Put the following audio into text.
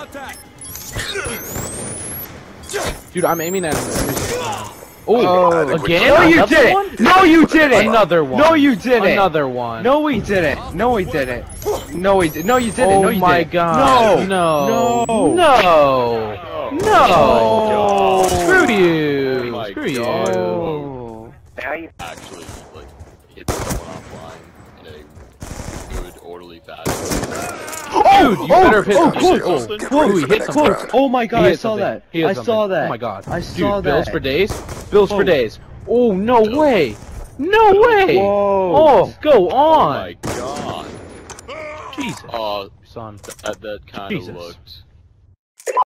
Dude, I'm aiming at him. Oh, again? No, you didn't! No, you didn't! Another one. No, you didn't! Another one. No, we didn't! No, we didn't! No, we did. No, you didn't! Oh no, you my didn't! god. No! No! No! No! No! Screw you! Oh my Screw you! Oh. Actually, like, hit someone offline in a good, orderly fashion. Dude, you better hit him. Close! Ooh, Close! he hit something. Close! Oh my god, He I hit saw something. that! He hit I something. saw that! Oh my god. I saw Dude, that! bills for days? Bills for Whoa. days. Oh, no way! No way! Whoa! Oh, go Oh on! my god. Jesus. Oh, Son. that kind of Jesus. looked